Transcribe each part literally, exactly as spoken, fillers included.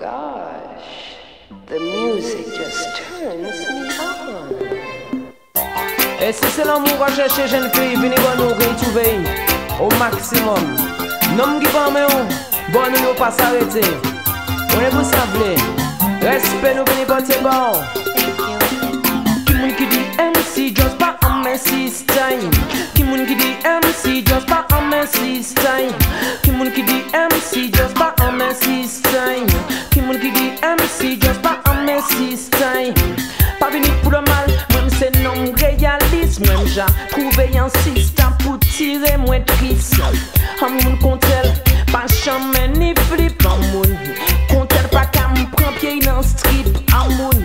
gosh, the music just turns me on. Et si c'est l'amour qu'on cherche, jeune fille, venez voir nous retrouver au maximum. Nom qui va me bon nous ne pas s'arrêter. On est vous savez, respect nous venez porter bon. Qui moun qui dit M C just pas un Messi style. Qui moun qui dit M C just pas un Messi style. Qui moun qui dit M C just pas un Messi style. Qui moun qui dit M C just pas un Messi style. Pas venu pour le mal, même c'est non réaliste. Même j'ai trouvé un système pour tirer moins triste. Un moun contel, pas jamais ni flip. Un moun contel, pas qu'à me prendre pied dans strip. Un moun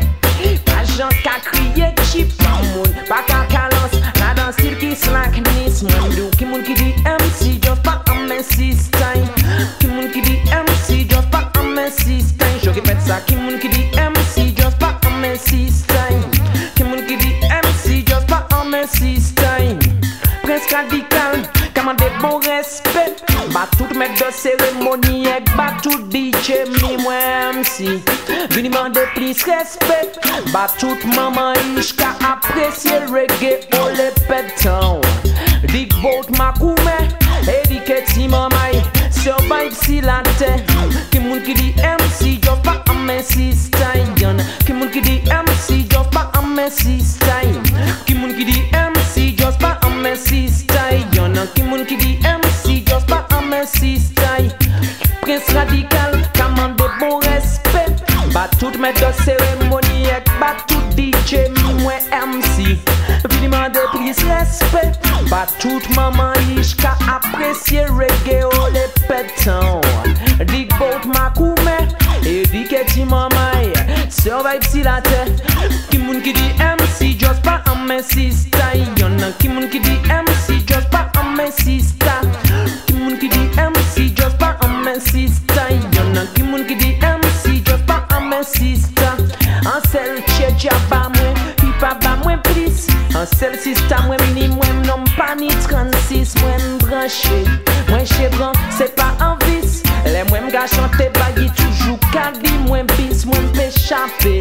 pas gens qu'à crier cheap. Un moun pas qu'à calance, là dans style qui slackness. Moun dou qui moun qui dit M C just pas un Messi style. Qui moun qui dit M C just pas un Messi style. Je répète ça, qui moun qui dit M C just pas un Messi style. Qui moun qui dit M C just pas un Messi style. Presque radical, commande bon respect. Bat tout maître de cérémonie et bat tout D J mi moi M C. Vini demander plus respect. Bat tout maman ish ka apprécier reggae au le pétan. Dig boat ma koume, éduquer mamai. Survive si la terre. Qui moun qui dit M C just pas un Messi style. Qui moun qui dit M C just pas un Messi style. Qui moun qui dit M C just pas un Messi style. Qui moun qui dit M C just pas un Messi style. Prince radical, commande bon respect. Bat tout maître de cérémonie et bat tout D J moi M C. Vini demander plus respect. Bat tout maman ish ka apprécier reggae au le pétan. Dig boat ma koume, éduquer ti mamai. Survive si la terre. Qui moun qui dit M C just pas un Messi style. Y'en qui moun qui dit M C just pas un Messi style. Qui moun qui dit M C just pas un Messi style. Y'en qui moun qui dit M C just pas un Messi style. En sel tche ba moi, hi pa ba moi plus. En sel système moi ni moi non pas ni trente-six moi branché. Moi chevron c'est pas un vice. Les moi m'ga chanter bagui toujours cadi moi bis moi m'échapper.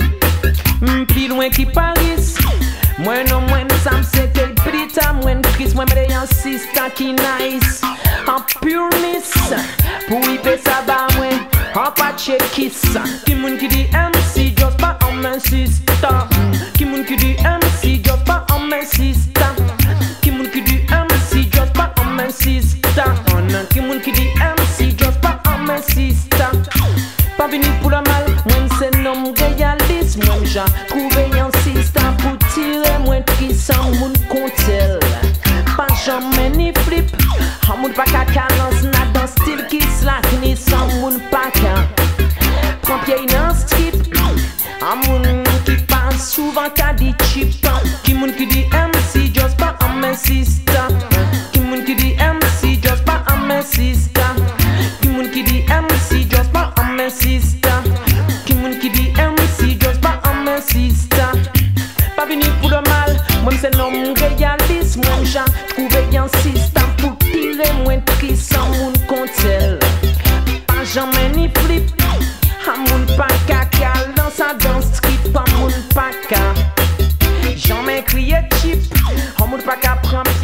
Plus loin qui Paris. Moi non moi ça me c'est quel prita moi Chris moi me un système qui nice. En pure miss pour y faire ça ba moi. En pas check kiss. Qui moun qui dit M C just pas un Messi style. Qui moun qui dit M C just pas un Messi style. Qui moun qui dit M C just pas un Messi style. Qui moun qui dit M C just pas un Messi style. Pas venu pour le mal, moi c'est non réaliste. Moi j'ai trouvé un système pour tirer moins triste. Un moun contel, pas jamais ni flip. Un moun pas qu'à calance, n'a dans style qui slackness. Un moun pas qu'à prend pied dans strip. Un moun qui passe souvent qu'à dit cheap. Qui moun qui dit M C just pas un Messi style. Qui moun qui dit M C just pas un Messi style. Qui moun qui dit M C just pas un Messi style. Qui moun qui dit M C just pas un Messi style. Pas venu pour le mal, moi c'est non réaliste. Moi j'ai trouvé un système pour tirer moins triste. Un moun contel, pas jamais ni flip. Un moun pas caca dans sa danse strip. Un moun pas ca jamais crier cheap. Un moun pas ca prendre